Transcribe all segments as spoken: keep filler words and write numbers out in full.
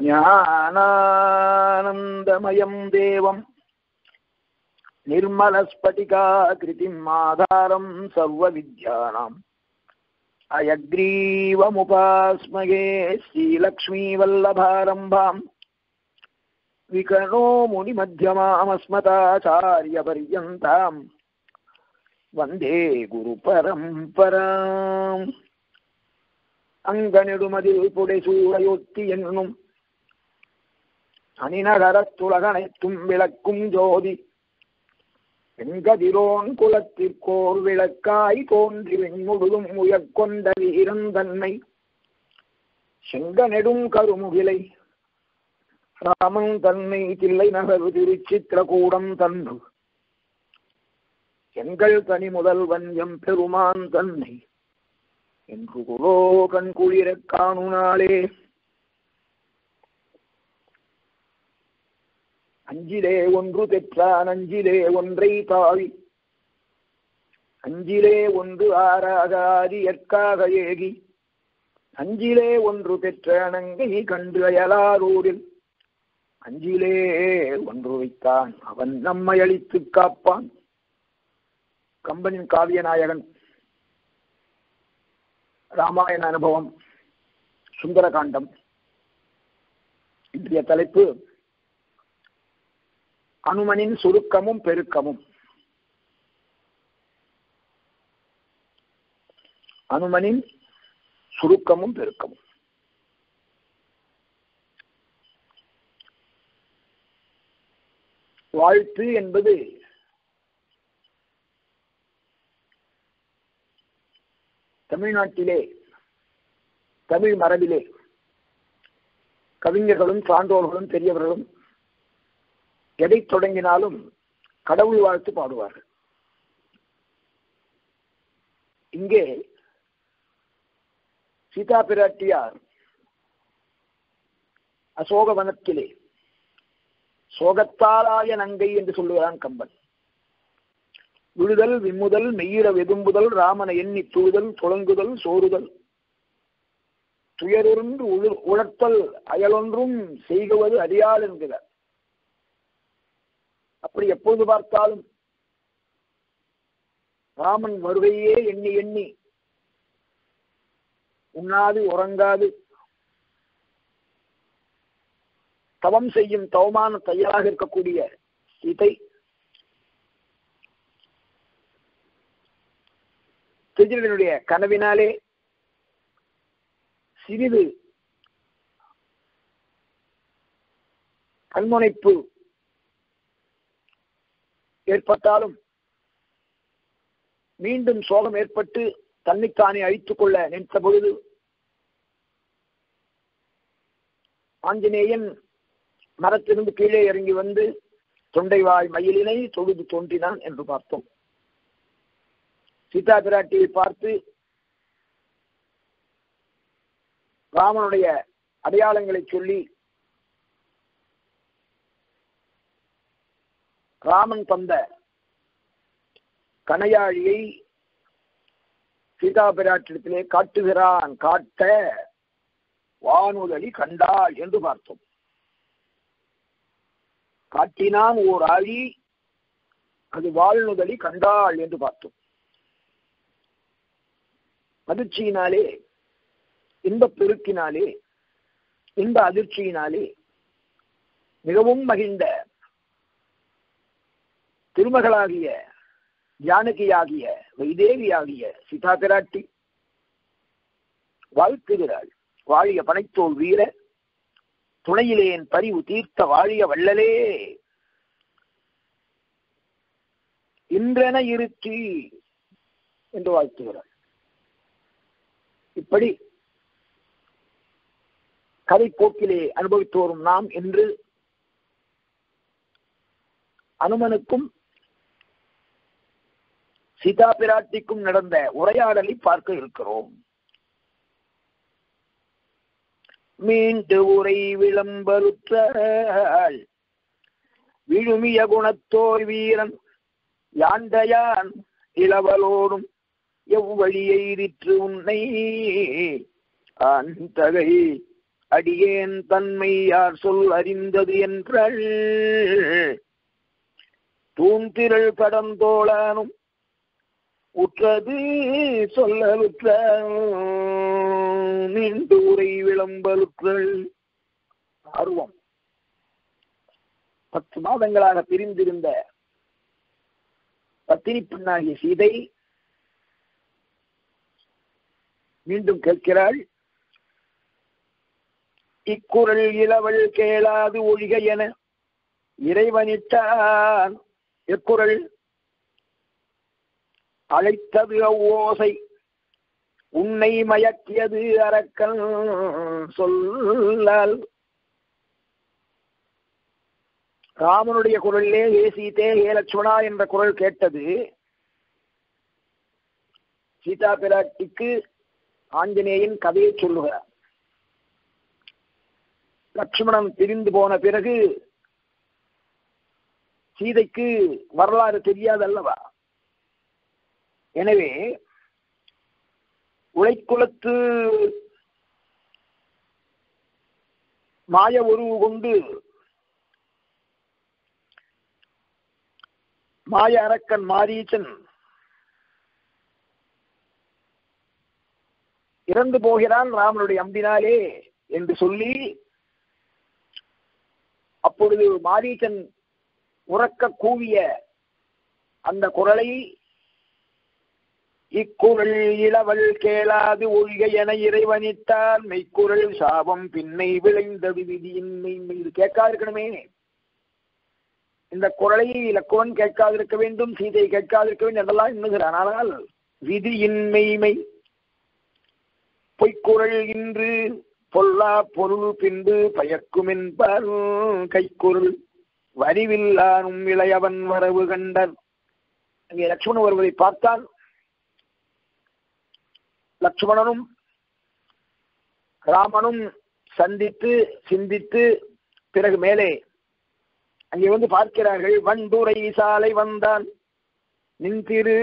ஞானானந்தமயம் தேவம் நிர்மலஸ்படிகாகிருதிம் ஆதாரம் சர்வ வித்யானாம் அயக்ரீவமுபாஸ்மகே ஸ்ரீலக்ஷ்மீ வல்லபாரம்பாம் விகணோ முனிமத்யமாமஸ்மதாச்சார்ய பர்யந்தாம் வந்தே குரு பரம்பராம். அங்கனெடுமதில் புடைசூடையொத்தி என்னும் அணிநகரத்துலகனைத்தும் விளக்கும் ஜோதி வெண்கதிரோன் குலத்திற்கோர் விளக்காய் தோன்றி வெண்முழுதும் உயர்கொண்ட வீரன் தன்னை செங்கனெடும் கருமுகிலை ராமன் தன்னை தில்லை நகரு திருச்சித்திரகூடம் தன்னு எங்கள் தனி முதல்வன் எம் பெருமான் தன்னை என்று குலோ கண் குளிரக் காணுனாளே. அஞ்சிலே ஒன்று பெற்றான் அஞ்சிலே ஒன்றை தாவி அஞ்சிலே ஒன்று ஆராகாதி எற்காக ஏகி அஞ்சிலே ஒன்று பெற்ற அணங்கை கண்டு அயலாரூரில் அஞ்சிலே ஒன்று வைத்தான் அவன் நம்மை அழித்து காப்பான். கம்பனின் காவிய நாயகன் ராமாயண அனுபவம் சுந்தரகாண்டம். இன்றைய தலைப்பு ஹனுமனின் சுருக்கமும் பெருக்கமும். ஹனுமனின் சுருக்கமும் பெருக்கமும். வாழ்த்து என்பது தமிழ்நாட்டிலே தமிழ் மரபிலே கவிஞர்களும் சான்றோர்களும் பெரியவர்களும் எதை தொடங்கினாலும் கடவுள் வாழ்த்து பாடுவார்கள். இங்கே சீதா பிராட்டியார் அசோகவனத்திலே சோகத்தாலாய நங்கை என்று சொல்லுகிறான் கம்பன். விழுதல் விம்முதல் மெய்யிட வெதும்புதல் ராமனை எண்ணி துழுதல் துளங்குதல் சோறுதல் துயருண்டு உழத்தல் அயலொன்றும் செய்குவது அறியாள் என்கிறார். அப்படி எப்போது பார்த்தாலும் ராமன் வருகையே எண்ணி எண்ணி உண்ணாது உறங்காது தவம் செய்யும் தவமான தையலாக இருக்கக்கூடிய சீதை திருஜனுடைய கனவினாலே சிறிது கண்முனைப்பு ஏற்பட்டாலும் மீண்டும் சோகம் ஏற்பட்டு தன்னைத்தானே அழித்துக் கொள்ள நினைத்த பொழுது ஆஞ்சநேயன் மரத்திலிருந்து கீழே இறங்கி வந்து தொண்டைவாய் மயிலினை தொழுது தோன்றினான் என்று பார்த்தோம். சீதா பிராட்டியை பார்த்து ராமனுடைய அடையாளங்களை சொல்லி ராமன் தந்த கணையாழியை சீதா பிராட்டிடத்திலே காட்டுகிறான். காட்ட வானுதலி கண்டாள் என்று பார்த்தோம். காட்டினான் ஓர் ஆழி, அது வாழ்நுதலி கண்டாள் என்று பார்த்தோம். அதிர்ச்சியினாலே, இன்பப் பெருக்கினாலே, இன்ப அதிர்ச்சியினாலே மிகவும் மகிழ்ந்த திருமகளாகிய ஜானகியாகிய வைதேவியாகிய சீதா பிராட்டி வாழ்த்துகிறாள். வாழிய பனைத்தோல் வீர துணையிலேன் பரிவு தீர்த்த வாழிய வள்ளலே இன்றென இருத்தி என்று வாழ்த்துகிறாள். இப்படி கதை போக்கிலே அனுபவித்து வரும் நாம் இன்று அனுமனுக்கும் சீதா பிராட்டிக்கும் நடந்த உரையாடலை பார்க்க இருக்கிறோம். மீண்டு உரை விளம்பருற்றாள் விழுமிய குணத்தோர் வீரன் யாண்டையான் இளவலோடும் எவ்வழியை உன்னை ஆந்தகை அடியேன் தன்மை யார் சொல் அறிந்தது என்றாள். தூந்திரள் கடந்தோளானும் உற்றது சொல்லலுற்ற நீண்டு உரை விளம்பலுற்றள். ஆர்வம் பத்து மாதங்களாக பிரிந்திருந்த பத்தினி பெண்ணாகிய சீதை மீண்டும் கேட்கிறாள். இக்குறள் இளவல் கேளாது ஒழிக என இறைவனிட்டான். எக்குறள் அழைத்தது அவ்வோசை உன்னை மயக்கியது அரக்கன் சொல்லால். ராமனுடைய குரலிலே ஏ சீதே ஏ லட்சுமணா என்ற குரல் கேட்டது. சீதா பிராட்டிக்கு ஆஞ்சநேயன் கதையை சொல்லுகிறார். லட்சுமணன் பிரிந்து போன பிறகு சீதைக்கு வரலாறு தெரியாதல்லவா? எனவே உழைக்குலத்து மாய உருவு கொண்டு மாய அரக்கன் மாரீச்சன் இறந்து போகிறான் ராமனுடைய அம்பினாலே என்று சொல்லி, அப்பொழுது மாரீச்சன் உறக்க கூவிய அந்த குரலை இக்குறள் இளவல் கேளாது ஒழிக என இறைவனித்தால் மெய்க்குறள் சாபம் பின்னை விளைந்தது விதியின் மெய்மை. இது கேட்காதிருக்கணுமே, இந்த குரலை இலக்குவன் கேட்காதிருக்க வேண்டும், சீதை கேட்காதிருக்க வேண்டும் என்றெல்லாம் எண்ணுகிறான். ஆனால் விதியின் மெய்மை பொய்க்குறள் இன்று பொல்லா பொருள் பின்பு பயக்கும் என்பார் கைக்குறள் வரிவில்லானும் இளையவன் வரவு கண்டான். அங்கே லட்சுமணன் வருவதை பார்த்தான். லட்சுமணனும் ராமனும் சந்தித்து சிந்தித்து பிறகு மேலே அங்கே வந்து பார்க்கிறார்கள். வண்டுரை சாலை வந்தான் நின்றிரு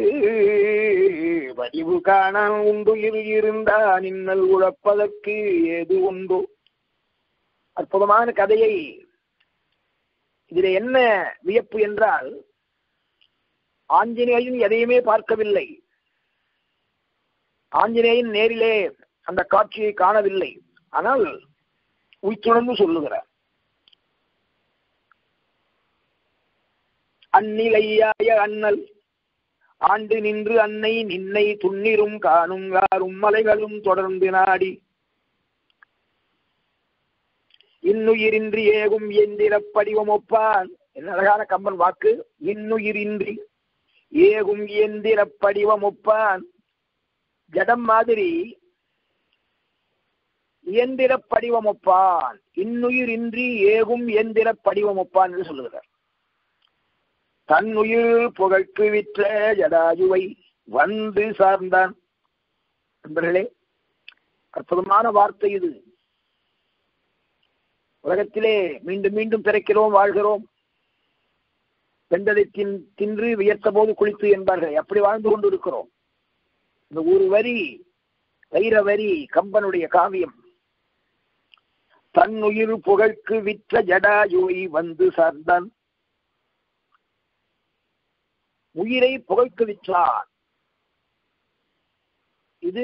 வடிவு காண உண்டு இரு இருந்தான் இன்னல் உழப்பதற்கு ஏது உண்டு. அற்புதமான கதையை. இதில் என்ன வியப்பு என்றால், ஆஞ்சநேயன் எதையுமே பார்க்கவில்லை, ஆஞ்சநேயன் நேரிலே அந்த காட்சியை காணவில்லை. ஆனால் உய்த்துணர்ந்து சொல்லுகிறார். அந்நிலையாய அண்ணல் ஆண்டு நின்று அன்னை நின்னை துண்ணிரும் காணும் காரும் மலைகளும் தொடர்ந்து நாடி இன்னுயிரின்றி ஏகும் எந்திர படிவம் ஒப்பான். என்ன அழகான கம்பன் வாக்கு! இன்னுயிரின்றி ஏகும் எந்திர படிவம் ஒப்பான். ஜடம் மாதிரி இயந்திர படிவம் ஒப்பான், இன்னுயிரின்றி ஏகும் எந்திர படிவம் ஒப்பான் என்று சொல்லுகிறார். தன்னுயிர் புகழ்க்கு விற்ற ஜடாயுவை வந்து சார்ந்தான். நண்பர்களே, அற்புதமான வார்த்தை இது. உலகத்திலே மீண்டும் மீண்டும் பிறக்கிறோம், வாழ்கிறோம். வெந்ததை தின் தின்று வியர்த்த போது குளித்து என்பார்கள். அப்படி வாழ்ந்து கொண்டு இருக்கிறோம். இந்த ஒரு வரி வைர வரி கம்பனுடைய காவியம். தன்னுயிர் புகழ்க்கு விற்ற ஜடாயுவை வந்து சார்ந்தான். உயிரை புகழ்க்கு விற்றான். இது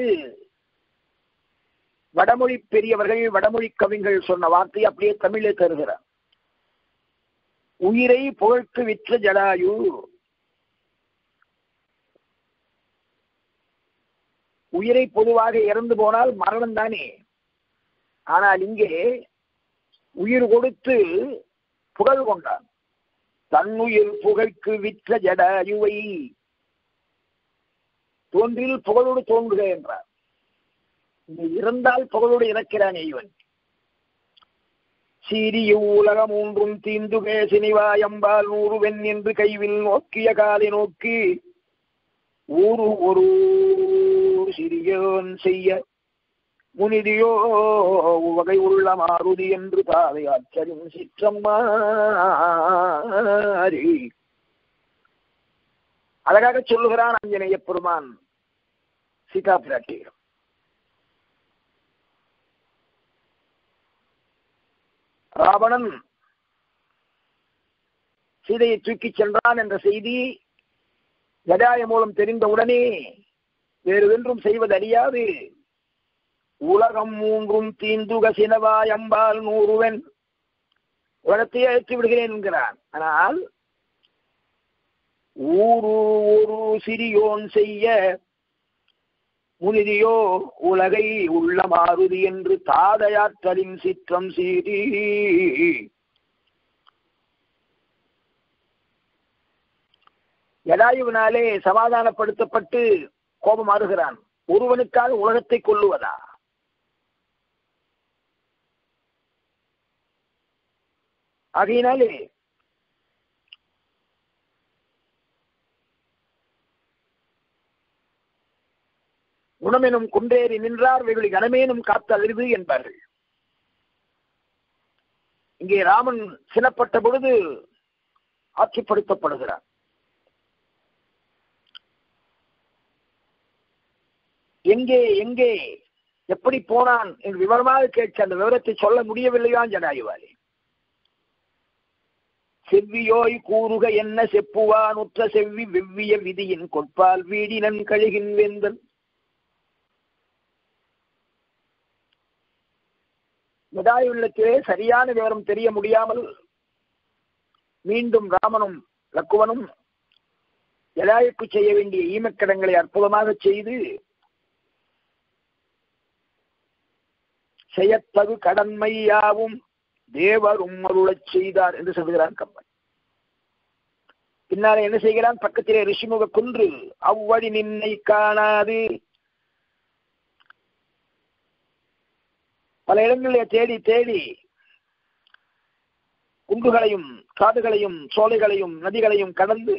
வடமொழி பெரியவர்கள், வடமொழி கவிஞர்கள் சொன்ன வார்த்தை அப்படியே தமிழே தருகிறார். உயிரை புகழ்க்கு விற்ற ஜடாயு. உயிரை பொதுவாக இறந்து போனால் மரணம் தானே. ஆனால் இங்கே உயிர் கொடுத்து புகழ் கொண்டான். தன்னுயிர் புகழ்க்கு விற்ற ஜடாயுவை தோன்றில் புகழோடு தோன்றுக என்றார். இறந்தால் புகழோடு இறக்கிறானே இவன். சீரிய உலகம் மூன்றும் தீந்துகே சினிவாயம்பால் நூறுவெண் என்று கைவில் நோக்கிய காலை நோக்கி ஊரு ஒரு சிறியோன் செய்ய முனிதியோ வகை உள்ள மாருதி என்று தாவை ஆச்சரியம் சிற்றம்மாரி. அழகாக சொல்லுகிறான் ஆஞ்சநேய பெருமான் சீதா பிராட்டி. ராவணன் சீதையை தூக்கிச் சென்றான் என்ற செய்தி ஜடாய மூலம் தெரிந்தவுடனே வேறு ஒன்றும் செய்வது அறியாது உலகம் மூன்றும் தீந்துக சினவாய் அம்பால் நூறுவன் உலகத்தையே அழைத்து விடுகிறேன் என்கிறான். ஆனால் ஊரு ஒரு சிறியோன் செய்ய முனிதியோ உலகை உள்ள மாறுதி என்று தாதையாற்றலின் சிற்றம் சீரி ஜடாயுவினாலே சமாதானப்படுத்தப்பட்டு கோபம் ஆறுகிறான். ஒருவனுக்காக உலகத்தை கொல்லுவதா? ஆகையினாலே குணமெனும் குன்றேறி நின்றார் வெகுளி கனமேனும் காத்து அழிவு என்பார்கள். இங்கே ராமன் சினப்பட்ட பொழுது ஆட்சிப்படுத்தப்படுகிறார். எங்கே எங்கே எப்படி போனான் என்று விவரமாக கேட்க அந்த விவரத்தை சொல்ல முடியவில்லையான் ஜடாயுவாலே. செவ்வியோய் கூறுக என்ன செப்புவான் உற்ற செவ்வி வெவ்விய விதியின் கொட்பால் வீடினன் கழுகின் வேந்தன். ஜடாயுவிடத்திலே சரியான விவரம் தெரிய முடியாமல் மீண்டும் ராமனும் லக்குவனும் ஜடாயுக்கு செய்ய வேண்டிய ஈமக்கடங்களை அற்புதமாக செய்து செய்யத்தகு கடன்மையாவும் தேவரும் அருளச் செய்தார் என்று சொல்கிறான் கம்பன். பின்னாலே என்ன செய்கிறான்? பக்கத்திலே ரிஷிமுக குன்று அவ்வழி நின்னை காணாது பல இடங்களிலே தேடி தேடி குன்றுகளையும் காடுகளையும் சோலைகளையும் நதிகளையும் கடந்து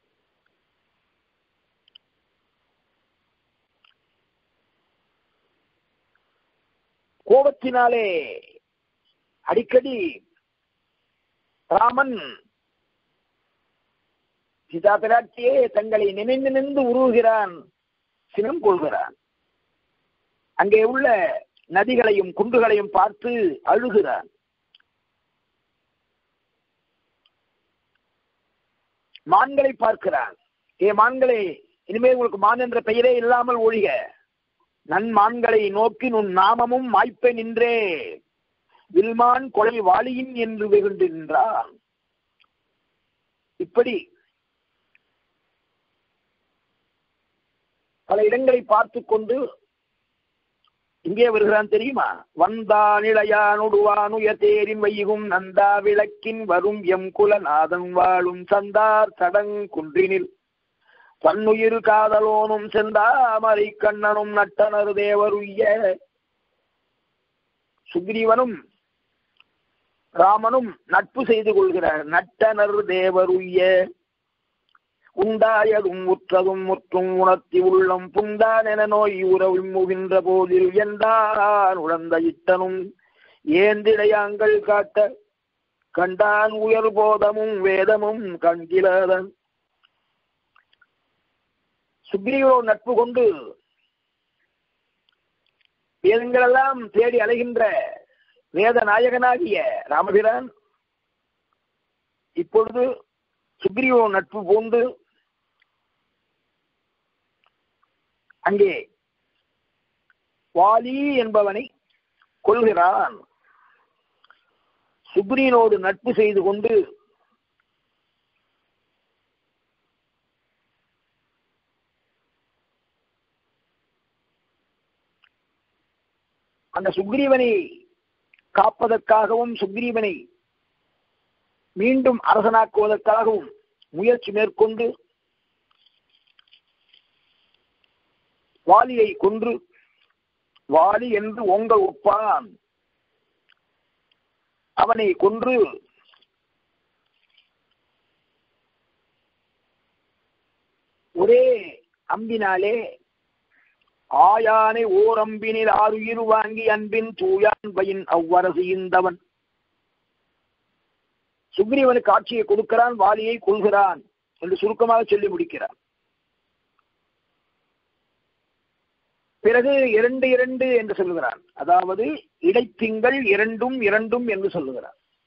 கோபத்தினாலே அடிக்கடி ராமன் சீதா பிராட்டியே தங்களை நினைந்து நின்று உருவுகிறான், சினம் கொள்கிறான். அங்கே உள்ள நதிகளையும் குன்றுகளையும் பார்த்து அழுகிறான். மான்களை பார்க்கிறான். ஏ மான்களே, இனிமேல் உங்களுக்கு மான் என்ற பெயரே இல்லாமல் ஒழிக, நன்மான்களை நோக்கி உன் நாமமும் மாய்ப்ப நின்றே வில்மான் கொலை வாளியின் என்று வெகுண்டு நின்றான். இப்படி பல இடங்களை பார்த்து கொண்டு இங்கே வருகிறான் தெரியுமா? வந்தான் இளையானுடுவான் உயர்த்தேரின் வைகும் நந்தா விளக்கின் வரும் எம் குலநாதன் வாழும் சந்தார் சடங் குன்றினில் தன்னுயிர் காதலோனும் செந்தாமரை கண்ணனும் நட்டனர் தேவருய்ய. சுக்ரீவனும் ராமனும் நட்பு செய்து கொள்கிறார். நட்டனர் தேவருய்ய உண்டாயதும் உற்றதும் முற்றும் உணர்த்தி உள்ளம் புந்தான் என நோய் உறவும் முகின்ற போதில் எந்தான் உழந்த இட்டனும் ஏந்திடையாங்கள் காட்ட கண்டான் உயர் போதமும் வேதமும் கண்கிலாதன். சுக்ரீவோ நட்பு கொண்டு வேதங்களெல்லாம் தேடி அலைகின்ற வேத நாயகனாகிய ராமபிரான் இப்பொழுது சுக்ரீவோ நட்பு பூண்டு அங்கே வாலி என்பவனை கொள்கிறான். சுக்ரீவனோடு நட்பு செய்து கொண்டு அந்த சுக்ரீவனை காப்பதற்காகவும் சுக்ரீவனை மீண்டும் அரசனாக்குவதற்காகவும் முயற்சி மேற்கொண்டு வாலியை கொன்று வாலி என்று ஓங்க ஒப்பான் அவனை கொன்று ஒரே அம்பினாலே ஆயானை ஓர் அம்பினில் ஆறுயிர் வாங்கி அன்பின் தூயான் பயின் அவ்வரசு இந்தவன். சுக்ரீவனுக்கு ஆட்சியை கொடுக்கிறான், வாலியை கொள்கிறான் என்று சுருக்கமாக சொல்லி முடிக்கிறான். பிறகு இரண்டு இரண்டு என்று சொல்லுகிறான். அதாவது இடைத்திங்கள் இரண்டும் இரண்டும் என்று சொல்லுகிறான்.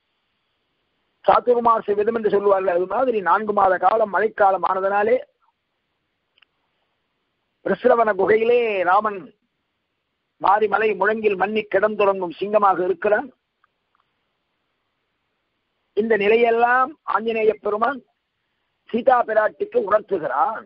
சாத்துர்மாச விதம் என்று சொல்லுவார்கள். அது மாதிரி நான்கு மாத காலம் மழைக்காலம் ஆனதனாலே பிரஸ்ரவன குகையிலே ராமன் மாறி மலை முழங்கில் மண்ணி கிடந்துறங்கும் சிங்கமாக இருக்கிறான். இந்த நிலையெல்லாம் ஆஞ்சநேய பெருமான் சீதா பிராட்டிக்கு உணர்த்துகிறான்.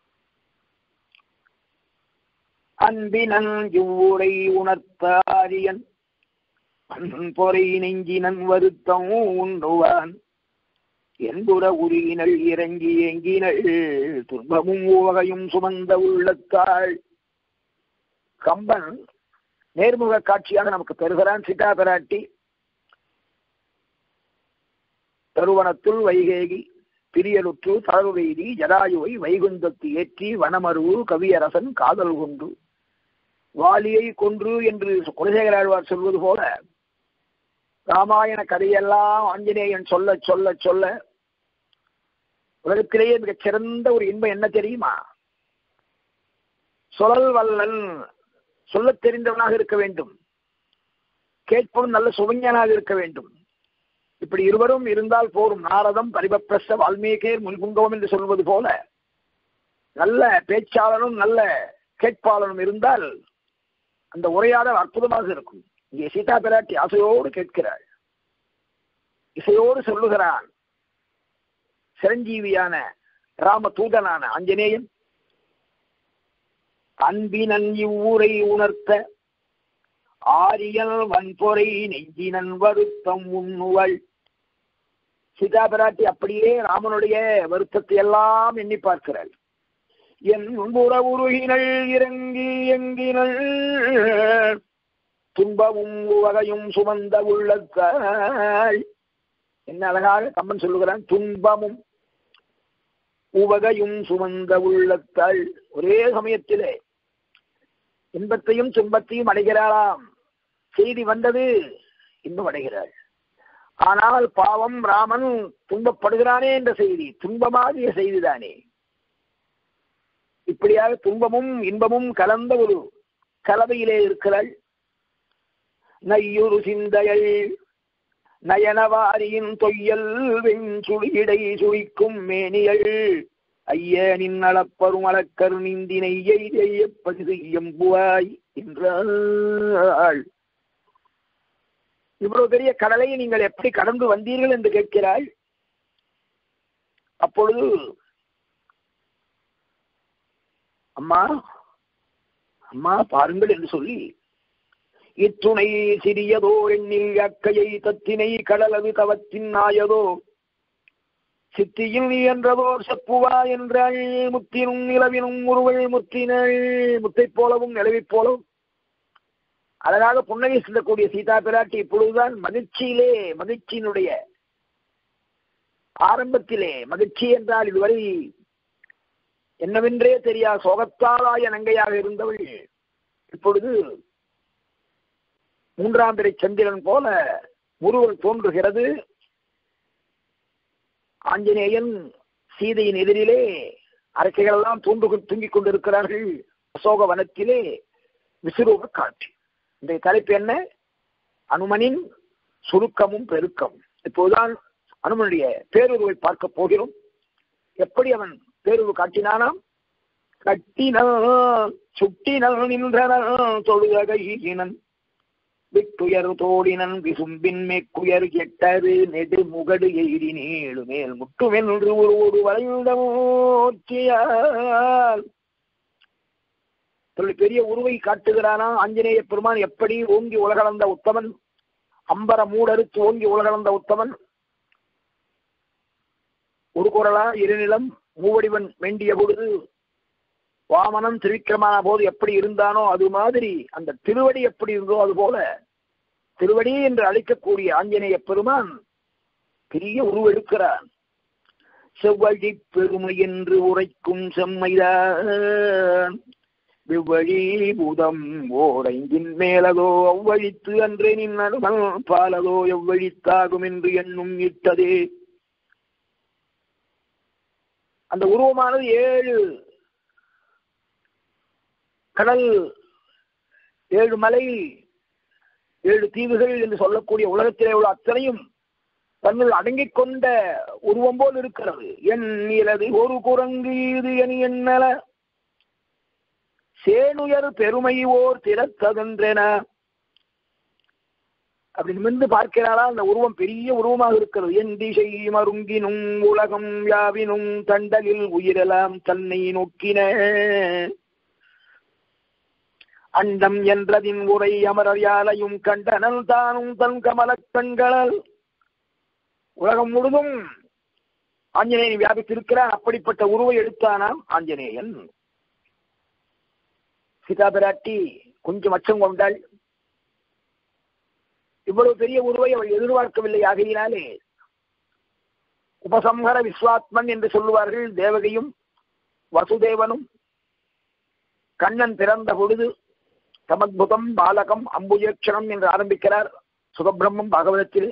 அன்பினன் இவ்வூரை உணர்த்த ஆரியன் பொறை நெஞ்சினன் வருத்தம் உண்ணுவான் என்புற உருகினள் இறங்கி எங்கினள் துன்பமும் உவகையும் சுமந்த உள்ளத்தாள். கம்பன் நேர்முக காட்சியாக நமக்கு தருகிறான். சீதா பிராட்டி தருவனத்துள் வைகேகி பிரியலுற்று தளவு வெய்தி ஜடாயுவை வைகுந்தத்து ஏற்றி வனமருவு கவியரசன் காதல் கொண்டு வாலியை கொன்று என்று குலசேகராழ்வார் சொல்வது போல ராமாயண கதையெல்லாம் ஆஞ்சநேயன் சொல்ல சொல்ல சொல்ல உலகத்திலேயே மிகச் சிறந்த ஒரு இன்பம் என்ன தெரியுமா? சொலல் வல்லன், சொல்ல தெரிந்தவனாக இருக்க வேண்டும், கேட்பவன் நல்ல சுவைஞனாக இருக்க வேண்டும். இப்படி இருவரும் இருந்தால் போரும். நாரதம் பரிபப்பிரஸ்த வால்மீகேர் முன்புங்கவம் என்று சொல்வது போல நல்ல பேச்சாளனும் நல்ல கேட்பாளனும் இருந்தால் அந்த உரையாடல் அற்புதமாக இருக்கும். இங்கே சீதா பிராட்டி ஆசையோடு கேட்கிறாள், இசையோடு சொல்லுகிறான். சிரஞ்சீவியான ராம தூதனான ஆஞ்சநேயன் அன்பினன் இவ்வூரை உணர்த்த ஆரியல் வன்பொறை நெஞ்சினன் வருத்தம் உண்ணுவள். சீதா பிராட்டி அப்படியே ராமனுடைய வருத்தத்தை எல்லாம் எண்ணி பார்க்கிறாள். என் புற உருகினள் இறங்கி எங்கினள் துன்பமும் உவகையும் சுமந்த உள்ளத்தாள். என்ன அழகாக கம்பன் சொல்லுகிறான். துன்பமும் உவகையும் சுமந்த உள்ளத்தாள். ஒரே சமயத்திலே இன்பத்தையும் துன்பத்தையும் அடைகிறாளாம். செய்தி வந்தது, இன்பம் அடைகிறாள். ஆனால் பாவம் ராமன் துன்பப்படுகிறானே என்ற செய்தி துன்பமாகிய செய்திதானே. இப்படியாக துன்பமும் இன்பமும் கலந்த ஒரு கலவையிலே இருக்கிறாள். நையுறு சிந்தையள் நயனவாரியின் தொய்யல் வெஞ்சுளிடை சுழிக்கும் மேனியள் ஐயனின் அளப்பரும் அளக்கரு நிந்தினை எய்தப்பது செய்யும் புவாய் என்றாள். இவ்வளவு பெரிய கடலை நீங்கள் எப்படி கடந்து வந்தீர்கள் என்று கேட்கிறாள். அப்பொழுது அம்மா அம்மா பாருங்கள் என்று சொல்லி இத்துணை சிறியதோ எண்ணில் அக்கையை தத்தினை கடலது தவத்தின் நாயதோ சித்தியில் நீ என்றதோர் செப்புவா என்றாள். முத்தினும் நிலவினும் உருவள் முத்தினள், முத்தை போலவும் நிலவை போலவும் அழகாக புன்னகை செல்லக்கூடிய சீதா பிராட்டி இப்பொழுதுதான் மகிழ்ச்சியிலே, மகிழ்ச்சியினுடைய ஆரம்பத்திலே, மகிழ்ச்சி என்றால் இதுவரை என்னவென்றே தெரியா சோகத்தாலாய நங்கையாக இருந்தவள் இப்பொழுது மூன்றாம் பிறை சந்திரன் போல முருகன் தோன்றுகிறது. ஆஞ்சநேயன் சீதையின் எதிரிலே அரக்கைகள் எல்லாம் தூண்டு தூங்கிக் கொண்டிருக்கிறார்கள். அசோக வனத்திலே விசுரூப காட்சி. இந்த தலைப்பு என்ன? அனுமனின் சுருக்கமும் பெருக்கமும். இப்போதுதான் அனுமனுடைய பேருருவை பார்க்க போகிறோம். எப்படி அவன் பேருரு காட்டினானாம்? கட்டினல் சுட்டினல் நின்றனல் தொழுகையினன் விட்டுயர் தோடினன் விசும்பின் மேற்குயர் எட்டரு நெடு முகடு எயிரி நீளு மேல் முட்டுமென்று ஒரு ஒரு வளைந்தமோச்சியால் பெரிய உருவை காட்டுகிறானா ஆஞ்சநேய பெருமான். எப்படி ஓங்கி உலகளந்த உத்தமன், அம்பர மூடறுத்து ஓங்கி உலகளந்த உத்தமன். ஒரு குரலா இருநிலம் மூவடிவன் வேண்டிய பொழுது வாமனம் திரிக்கிரமான போது எப்படி இருந்தானோ அது மாதிரி அந்த திருவடி எப்படி இருந்தோ அது போல திருவடி என்று அழைக்கக்கூடிய ஆஞ்சநேய பெருமான் பெரிய உருவெடுக்கிறான். செவ்வழி பெருமை என்று உரைக்கும் செம்மைதான் வெவ்வழி பூதம் ஓடைந்தின் மேலதோ அவ்வழித்து அன்றே நின் அனுமல் பாலதோ எவ்வழித்தாகும் என்று எண்ணும் இட்டதே. அந்த உருவமானது ஏழு கடல், ஏழு மலை, ஏழு தீவுகள் என்று சொல்லக்கூடிய உலகத்திலே உள்ள அத்தனையும் தன்னுள் அடங்கிக் கொண்ட உருவம் போல் இருக்கிறது. என் இலது ஒரு குரங்கு இது என் எண்ணல சேனுயர் பெருமை ஓர் திறத்ததென்றென அப்படி நிமிர்ந்து பார்க்கிறாளா, அந்த உருவம் பெரிய உருவமாக இருக்கிறது. என் திசை மருங்கினும் உலகம் யாவினும் தண்டலில் உயிரெல்லாம் தன்னை நோக்கின அண்டம் என்றதின் உரை அமரர் யாலையும் கண்டனல் தானும் தன் கமலக் கண்களல். உலகம் முழுதும் ஆஞ்சநேயன் வியாபித்திருக்கிறான். அப்படிப்பட்ட உருவை எடுத்தானாம் ஆஞ்சநேயன். சீதா பிராட்டி கொஞ்சம் அச்சம் கொண்டாள். இவ்வளவு பெரிய உருவை அவள் எதிர்பார்க்கவில்லை. ஆகையினாலே உபசம்ஹர விஸ்வாத்மன் என்று சொல்லுவார்கள். தேவகையும் வசுதேவனும் கண்ணன் பிறந்த பொழுது சமத்புதம் பாலகம் அம்புஜேட்சணம் என்று ஆரம்பிக்கிறார் சுகபிரம்மம் பாகவதத்தில்.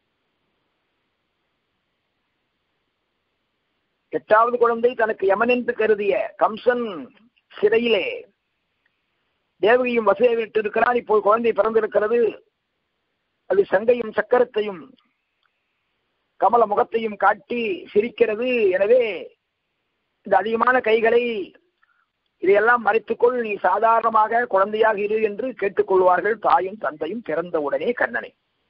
எட்டாவது குழந்தை தனக்கு யமன் என்று கருதிய கம்சன் சிறையிலே தேவகியும் வசுதேவன் இருக்கிறார். இப்போது குழந்தை பிறந்திருக்கிறது. அது சங்கையும் சக்கரத்தையும் கமல முகத்தையும் காட்டி சிரிக்கிறது. எனவே இந்த அதிகமான கைகளை இதையெல்லாம் மறைத்துக்கொள், நீ சாதாரணமாக குழந்தையாக இரு என்று கேட்டுக்கொள்வார்கள் தாயும் தந்தையும் பிறந்தவுடனே கண்ணனை.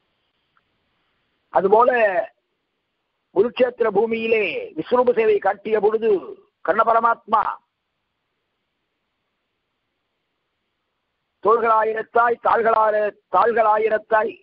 அதுபோல குருட்சேத்திர பூமியிலே விஸ்வரூப சேவை காட்டிய பொழுது கண்ண பரமாத்மா தோள்களாயிரத்தாய் தாள்களாய தாள்களாயிரத்தாய்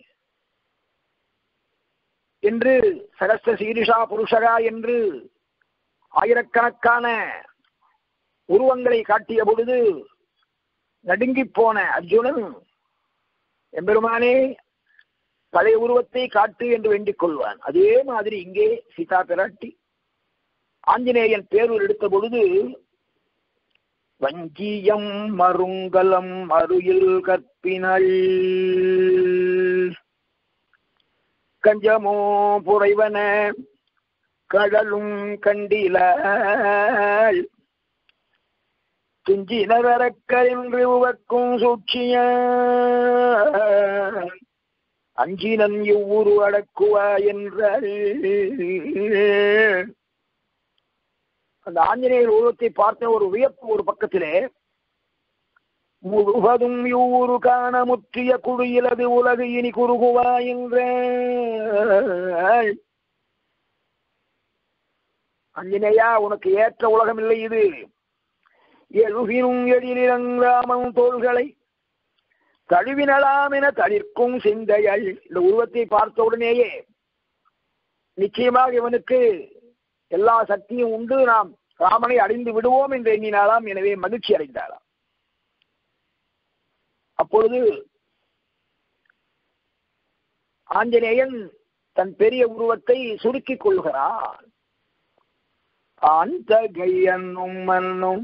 என்று சகஸ்ர சீரிஷா புருஷகா என்று ஆயிரக்கணக்கான உருவங்களை காட்டிய பொழுது நடுங்கி போன அர்ஜுனன், எம்பெருமானே பழைய உருவத்தை காட்டு என்று வேண்டிக் கொள்வான். அதே மாதிரி இங்கே சீதா பிராட்டி ஆஞ்சநேயன் பேரூர் எடுத்த பொழுது வஞ்சியம் மருங்கலம் அருயில் கற்பினள் கஞ்சமோ புரைவன கடலும் கண்டிலாள் துஞ்சினரக்கரென்று உவக்கும் சூழ்ச்சிய அஞ்சினன் இவ்வுரு அடக்குவா என்றாள். அந்த ஆஞ்சநேயர் உருவத்தை பார்த்த ஒரு வியப்பு ஒரு பக்கத்திலே, முழுவதும் யூரு காண முற்றிய குடியிலது உலகு இனி குறுகுவா என்ற ஆஞ்சநேயா, உனக்கு ஏற்ற உலகம் இல்லை இது. எழுகினும் எழிலிரங்காமன் தோள்களை தழுவினலாம் என தளிர்க்கும் சிந்தையள். இந்த உருவத்தை பார்த்த உடனேயே நிச்சயமாக இவனுக்கு எல்லா சக்தியும் உண்டு, நாம் ராமனை அடைந்து விடுவோம் என்று எண்ணினாலாம். எனவே மகிழ்ச்சி அடைந்தாளாம். அப்பொழுது ஆஞ்சநேயன் தன் பெரிய உருவத்தை சுருக்கிக் கொள்கிறான். அந்த கையன்னும் மன்னும்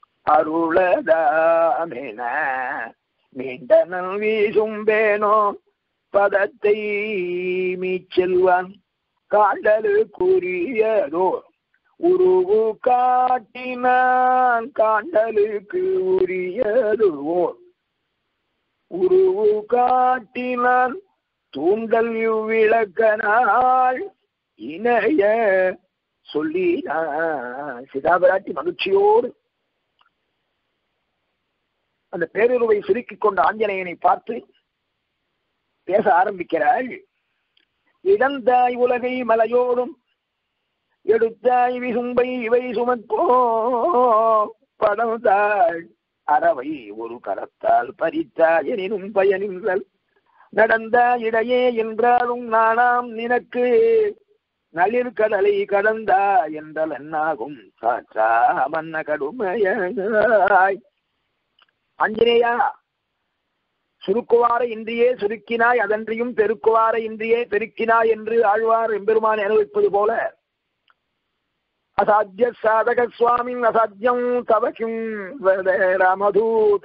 அருளதாமென மீண்டனல் வீசும்பேனோ பதத்தை மீச்செல்வான் காண்டலு கூறியதோ உருவு காட்டினான் காண்டலுக்கு உரியதுவோ உருவு காட்டினான் தூண்டல் விளக்கனால் இணைய சொல்லினான். சீதாபிராட்டி மகிழ்ச்சியோடு அந்த பேருருவை சுருக்கிக் கொண்ட ஆஞ்சநேயனை பார்த்து பேச ஆரம்பிக்கிறாள். இடந்தாய் உலகை மலையோடும் எடுத்தாய் விசும்பை இவை சுமக்கோ படந்தாள் அறவை ஒரு கரத்தால் பறித்தாய் எனினும் பயனின்றல் நடந்த இடையே என்றாலும் நானாம் நினக்கு நளிர் கடலை கடந்தா என்றல் என்னாகும் காற்றா மன்ன கடுமையாய். ஆஞ்சநேயா, சுருக்குவார இன்றியே சுருக்கினாய், அதன்றியும் பெருக்குவார இன்றியே பெருக்கினாய் என்று ஆழ்வார் எம்பெருமான் அனுபவிப்பது போல அசாத்திய சாதக சுவாமி அசாத்தியம் தவக்கும் ராமதூத,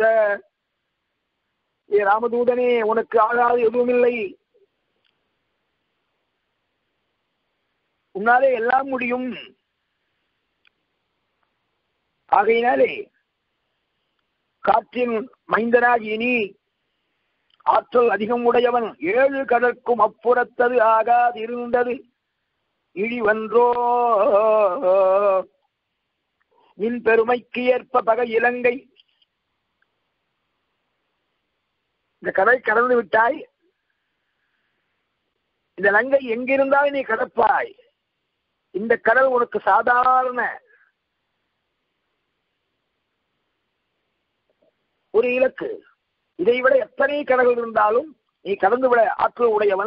ஏ ராமதூதனே, உனக்கு ஆகாது எதுவுமில்லை, உன்னாலே எல்லாம் முடியும். ஆகையினாலே காற்றின் மைந்தனாகி நீ ஆற்றல் அதிகம் உடையவன், ஏழு கடற்கும் அப்புறத்தது ஆகாது இருந்தது இழிவன்றோ நின் பெருமைக்கு ஏற்ப பகை இலங்கை. இந்த கடலை கடந்து விட்டாய், இந்த லங்கை எங்கிருந்தால் நீ கடப்பாய். இந்த கடல் உனக்கு சாதாரண ஒரு இலக்கு. இதைவிட எத்தனை கடல்கள் இருந்தாலும் நீ கடந்து விட ஆற்றல் உடையவன்.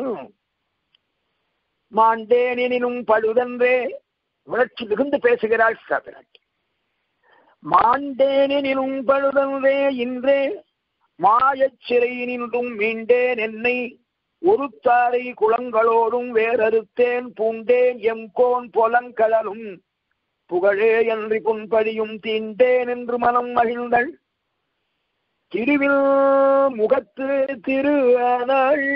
மாண்டேனினும் பழுதன்றே, விளர்ச்சி மிகுந்து பேசுகிறாள் சாப்பிராட்டி. மாண்டேனினும் பழுதன்றே இன்றே மாயச் சிறை நின்றும் மீண்டேன் என்னை ஒரு தாரை குளங்களோடும் வேறறுத்தேன் பூண்டேன் எம் கோன் பொலங்கடலும் புகழே என்று புன்படியும் தீண்டேன் என்று மனம் மகிழ்ந்தள். திருவில் முகத்து திரு அனள்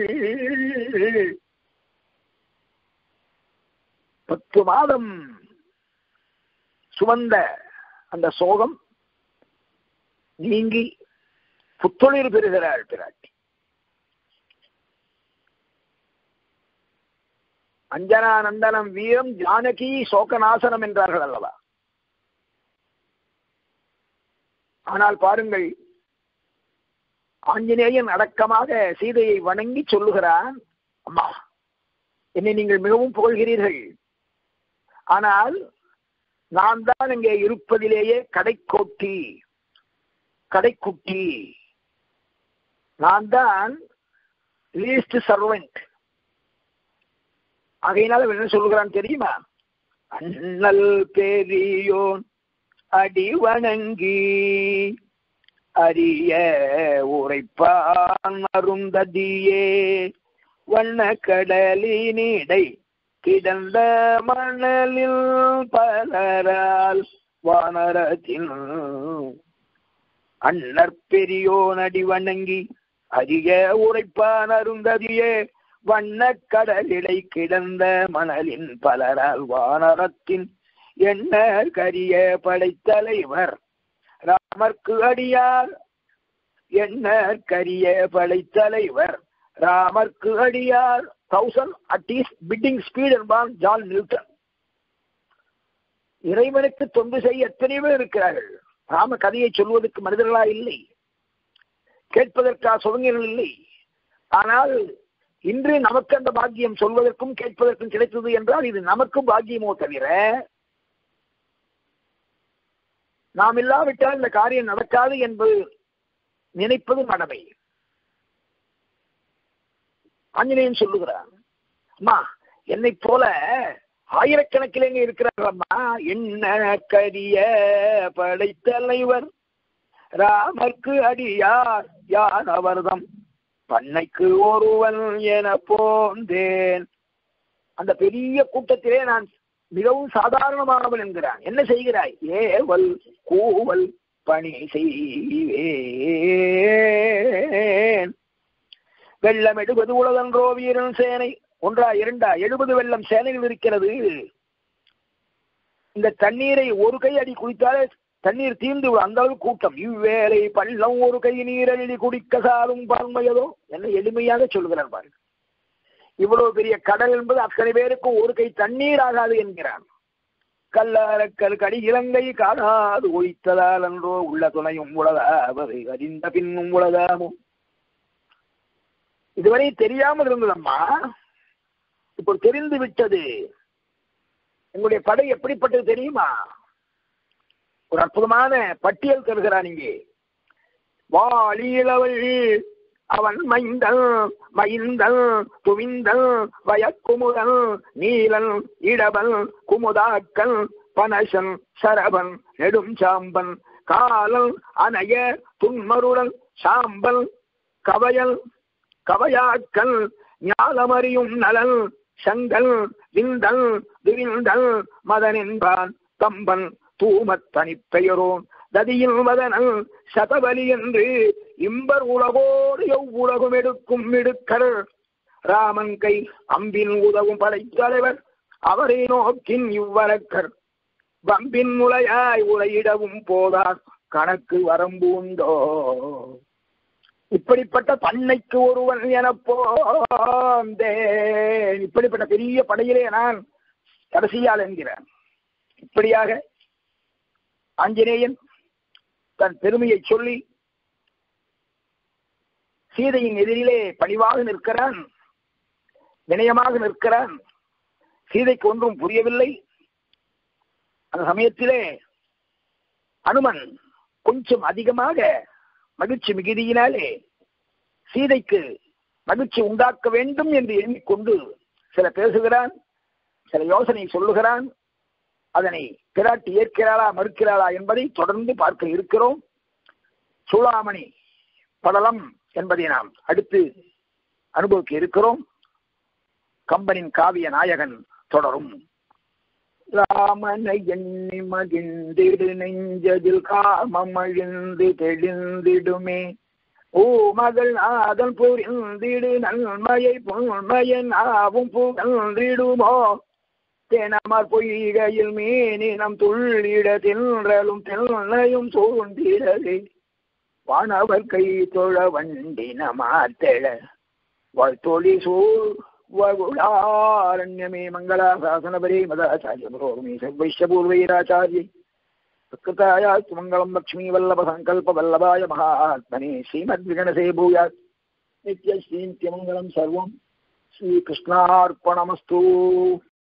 பத்து மாதம் சுமந்த அந்த சோகம் நீங்கி புத்தொழில் பெறுகிறாள் பிராட்டி. அஞ்சனா நந்தனம் வீரம் ஜானகி சோகநாசனம் என்றார்கள் அல்லவா? ஆனால் பாருங்கள், ஆஞ்சநேயன் அடக்கமாக சீதையை வணங்கி சொல்லுகிறான், அம்மா என்னை நீங்கள் மிகவும் புகழ்கிறீர்கள், ஆனால் நான் தான் இங்கே இருப்பதிலேயே கடைக்கோட்டி கடைக்குட்டி, நான் தான் லீஸ்ட் சர்வெண்ட். ஆகையினால என்ன சொல்லுகிறான் தெரியுமா? அண்ணல் பெரியோன் அடி வணங்கி அரிய உரைப்பான் அருந்ததியே வண்ண கடலினிடை கிடந்த மணலில் பலரால் வானரத்தின் அண்ணற் பெரியோன் அடி வணங்கி அரிய உரைப்பான் அருந்ததியே வண்ண கடலிடை கிடந்த மணலின் பலரால் வானரத்தின் என்ன கரிய படைத்தலைவர் ராமர்க்கு அடியார். என்ன கரிய படைத்தலைவர் ராமர்க்கு அடியார். Thousand at is fitting speed என்பான் ஜான் நியூட்டன். இறைவனுக்கு தொண்டு செய்ய எத்தனை பேர் இருக்கிறார்கள். ராம கதையை சொல்வதற்கு மனிதர்களா இல்லை, கேட்பதற்கா சுதந்திரம் இல்லை. ஆனால் இன்று நமக்கு அந்த பாக்கியம் சொல்வதற்கும் கேட்பதற்கும் கிடைத்தது என்றால் இது நமக்கும் பாக்கியமோ தவிர நாம் இல்லாவிட்டால் இந்த காரியம் நடக்காது என்பது நினைப்பது மடமை. ஆஞ்சநேயன் சொல்லுகிறான், அம்மா என்னை போல ஆயிரக்கணக்கில் எங்க இருக்கிறார் அம்மா. என்ன கரிய படைத்தலைவர் ராமர்க்கு அடியார் யான் அவர்தம் பண்ணைக்கு ஒருவன் என போந்தேன். அந்த பெரிய கூட்டத்திலே நான் மிகவும் சாதாரணமானவன் என்கிறான். என்ன செய்கிறாய்? ஏவல் கூவல் பணி செய்வேன். வெள்ளம் எடுபது உலகன்றோ வீரன் சேனை. ஒன்றா இரண்டா எழுபது வெள்ளம் சேனையில் இருக்கிறது. இந்த தண்ணீரை ஒரு கை அடி குடித்தாலே தண்ணீர் தீர்ந்து அந்த அளவு கூட்டம். இவ்வேளை பள்ளம் ஒரு கை நீரழி குடிக்க சாரும் பான்மையதோ. என்ன எளிமையாக சொல்கிறார் பாருங்க. இவ்வளவு பெரிய கடல் என்பது அத்தனை பேருக்கும் ஒரு கை தண்ணீர் ஆகாது என்கிறான். கல்லாரக்கல் கடி இலங்கை காணாது ஒழித்ததால் அன்றோ உள்ள துணையும் உலகாவது அறிந்த பின்னும் உலகாமோ. இதுவரை தெரியாமல் இருந்ததம்மா, இப்போ தெரிந்து விட்டது. உங்களுடைய படை எப்படிப்பட்டது தெரியுமா? ஒரு அற்புதமான பட்டியல் தருகிறான் இங்கே. வாழியளவள் அவன் மைந்தல் மைந்தல் துவிந்தல் வயக்குமுதல் நீலன் இடவன் குமுதாக்கல் பனசன் சரபன் நெடும் சாம்பன் காலல் அணைய துன்மருளல் சாம்பல் கவயல் கவையாக்கல் ஞாலமறியும் நலன் சங்கல் விந்தல் விரிந்தல் மதனின்பான் கம்பன் தூமத் தனிப்பெயரோன் ததியில் மதனல் சதபலி என்று இம்பர் உலகோடு எவ்வுலகும் எடுக்கும் இடுக்கர் ராமன் கை அம்பின் உதவும் படைத்தலைவர் அவரை நோக்கின் இவ்வழக்கர் வம்பின் முளையாய் உரையிடவும் போதார் கணக்கு வரம்பு உண்டோ. இப்படிப்பட்ட பண்ணைக்கு ஒருவன் என போந்தேன். இப்படிப்பட்ட பெரிய படையிலே நான் கடைசியால் என்கிறார். இப்படியாக ஆஞ்சநேயன் தன் பெருமையை சொல்லி சீதையின் எதிரிலே பணிவாக நிற்கிறான், வினயமாக நிற்கிறான். சீதைக்கு ஒன்றும் புரியவில்லை. அந்த சமயத்திலே அனுமன் கொஞ்சம் அதிகமாக மகிழ்ச்சி மிகுதியினாலே சீதைக்கு மகிழ்ச்சி உண்டாக்க வேண்டும் என்று எண்ணிக்கொண்டு சில பேசுகிறான், சில யோசனை சொல்லுகிறான். அதனை பிராட்டி ஏற்கிறாளா மறுக்கிறாளா என்பதை தொடர்ந்து பார்க்க இருக்கிறோம். சூளாமணி படலம் என்பதை நாம் அடுத்து அனுபவிக்க இருக்கிறோம். கம்பனின் காவிய நாயகன் தொடரும். ராமனை எண்ணி மகிழ்ந்திடு நெஞ்சதில் காமம் அழிந்து தெளிந்திடுமே. ஓ மகள் நாதன் புரிந்திடு நன்மையை பொன்மையன் ஆவும் புகழ்ந்திடுமோ. தேனமர் பொய்கையில் மீனினம் துள்ளிட தின்றலும் தென்னையும் சூழ்ந்திடவே. வானவர் கை தொழ வண்டின மாத்தெழ வாழ்த்தொழி சூழ் வகுளாரண்யமே. மங்களாசாசனபரே மதாச்சாரிய புரோகமே சர்வைஷபூர்வைராச்சாரியை பிரகிருதாயாஸ்து மங்களம். லக்ஷ்மீ வல்லப சங்கல்ப வல்லபாய மகாத்மனே ஸ்ரீமத் விகணசே பூயாத். நித்யஸ்ரீ நித்யமங்கலம் சர்வம் ஸ்ரீகிருஷ்ணார்ப்பணமஸ்து.